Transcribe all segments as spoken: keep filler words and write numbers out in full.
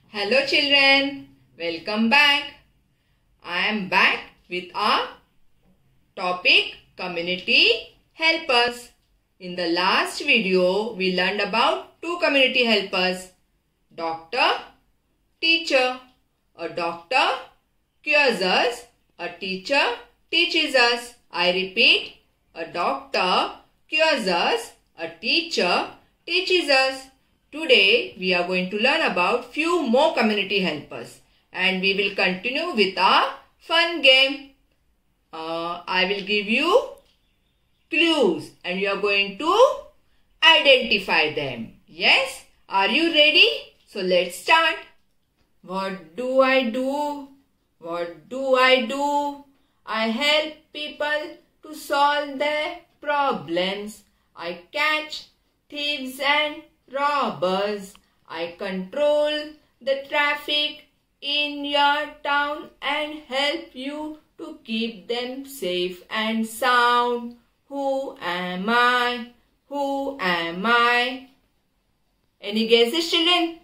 Hello children, welcome back. I am back with our topic community helpers. In the last video, we learned about two community helpers, doctor, teacher. A doctor cures us, a teacher teaches us. I repeat, a doctor cures us, a teacher teaches us. Today we are going to learn about few more community helpers and we will continue with our fun game. Uh, I will give you clues and you are going to identify them. Yes? Are you ready? So let's start. What do I do? What do I do? I help people to solve their problems. I catch thieves and robbers. I control the traffic in your town and help you to keep them safe and sound. Who am I? Who am I? Any guesses, children?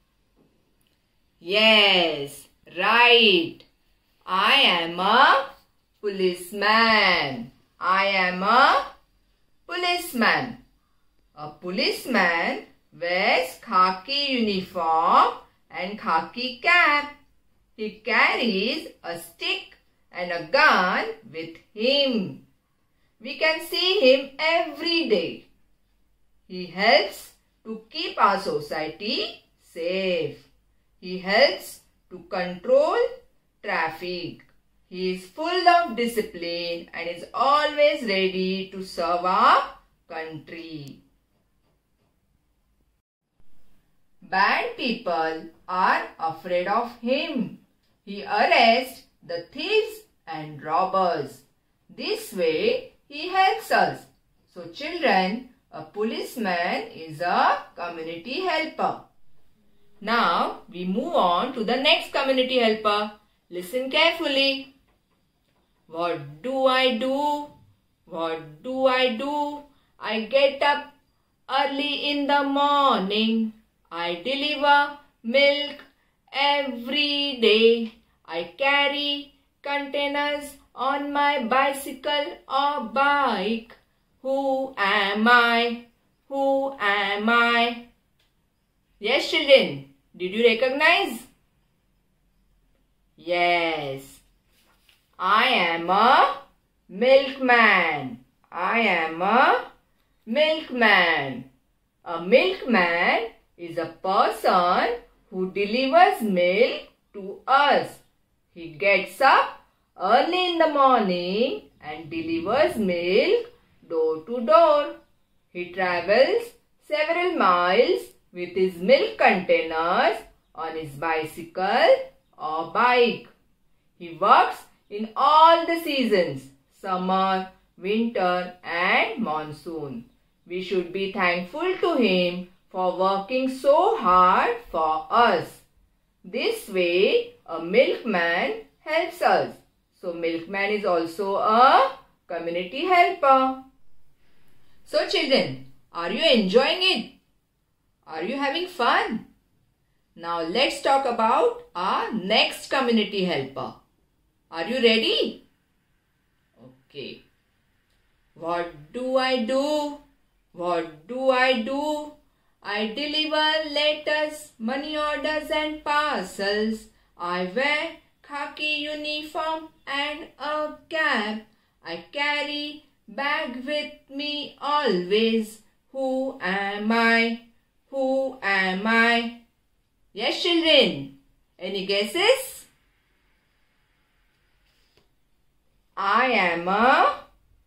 Yes, right. I am a policeman. I am a policeman. A policeman wears khaki uniform and khaki cap. He carries a stick and a gun with him. We can see him every day. He helps to keep our society safe. He helps to control traffic. He is full of discipline and is always ready to serve our country. Bad people are afraid of him. He arrests the thieves and robbers. This way he helps us. So children, a policeman is a community helper. Now we move on to the next community helper. Listen carefully. What do I do? What do I do? I get up early in the morning. I deliver milk every day. I carry containers on my bicycle or bike. Who am I? Who am I? Yes, children. Did you recognize? Yes. I am a milkman. I am a milkman. A milkman is a person who delivers milk to us. He gets up early in the morning and delivers milk door to door. He travels several miles with his milk containers on his bicycle or bike. He works in all the seasons, summer, winter and monsoon. We should be thankful to him for working so hard for us. This way, a milkman helps us. So, milkman is also a community helper. So, children, are you enjoying it? Are you having fun? Now, let's talk about our next community helper. Are you ready? Okay. What do I do? What do I do? I deliver letters, money orders and parcels. I wear khaki uniform and a cap. I carry bag with me always. Who am I? Who am I? Yes, children. Any guesses? I am a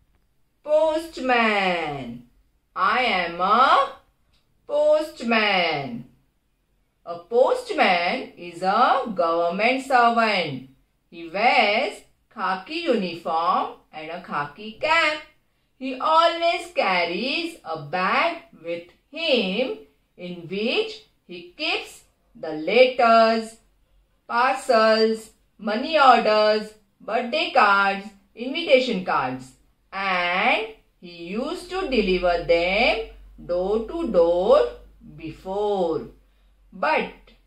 postman. I am a postman. A postman is a government servant. He wears khaki uniform and a khaki cap. He always carries a bag with him in which he keeps the letters, parcels, money orders, birthday cards, invitation cards, and he used to deliver them door to door before. But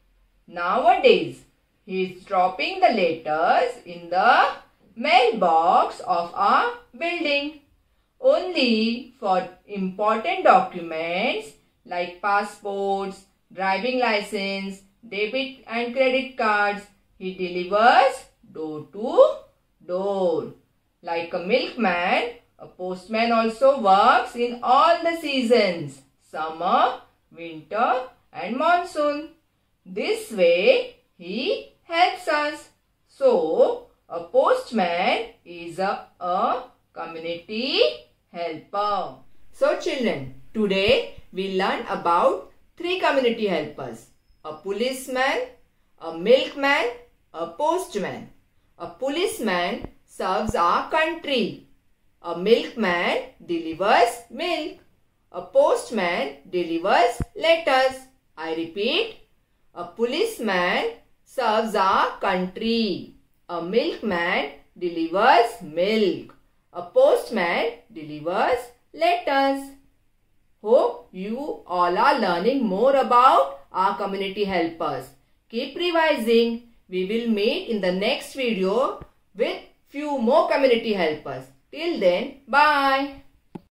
Nowadays, he is dropping the letters in the mailbox of our building. Only for important documents like passports, driving license, debit and credit cards, he delivers door to door. Like a milkman, a postman also works in all the seasons, summer, winter and monsoon. This way, he helps us. So, a postman is a, a community helper. So, children, today we learn about three community helpers. A policeman, a milkman, a postman. A policeman serves our country. A milkman delivers milk. A postman delivers letters. I repeat, a policeman serves our country. A milkman delivers milk. A postman delivers letters. Hope you all are learning more about our community helpers. Keep revising. We will meet in the next video with few more community helpers. Till then, bye.